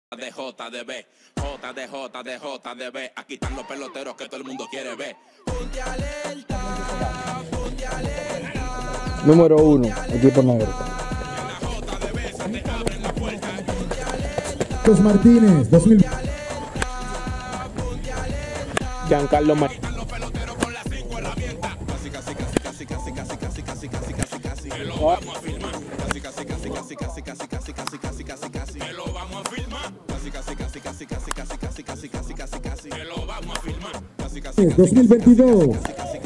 de J de B, J de J de J de B. Aquí están los peloteros que todo el mundo quiere ver. Ponte alerta, ponte alerta. Número 1, equipo negro. Los Martínez, 2000. Giancarlo Martínez. Que lo vamos a filmar. Que lo vamos a filmar. Que lo vamos a filmar. 2022.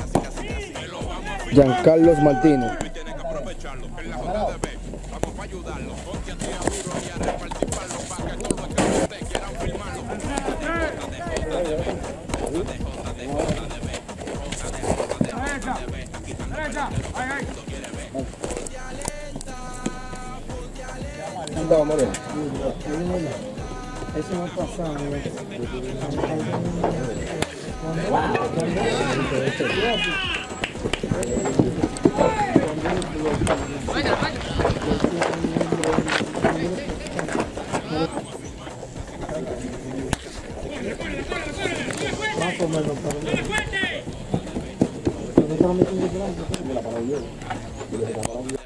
Giancarlo Martínez. Tienen que aprovecharlo. En la J de B. Vamos para ayudarlo. Ponte a ti a duro y a repartir palos para que todos los que ustedes quieran filmarlo. Eso no pasa. Más o menos, pero